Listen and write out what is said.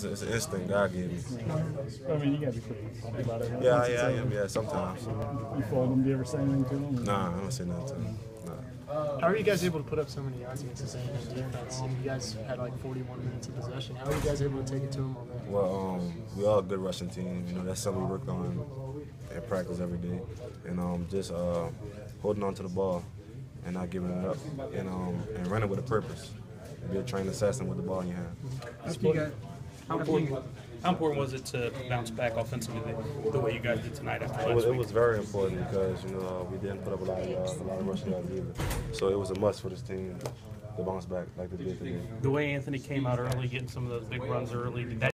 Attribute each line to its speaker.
Speaker 1: it's an instinct God gave me.
Speaker 2: I mean, you gotta be pretty happy about it. Right?
Speaker 1: Yeah, I am. Yeah, sometimes.
Speaker 2: You fold them? Do you ever say anything to them?
Speaker 1: Nah, I don't say nothing to him. Nah.
Speaker 3: How are you guys able to put up so many yards against this A&M defense? You guys had like 41 minutes of possession. How are you guys able to take it to them all day?
Speaker 1: Well, we all a good rushing team. You know, that's something we work on in practice every day. And just holding on to the ball and not giving it up and running with a purpose. Be a trained assassin with the ball in your hand.
Speaker 4: How important was it to bounce back offensively the way you guys did tonight after last week?
Speaker 1: It was very important because we didn't put up a lot of rushing yards either. So it was a must for this team to bounce back like they did today.
Speaker 4: The way Anthony came out early, getting some of those big runs early, did that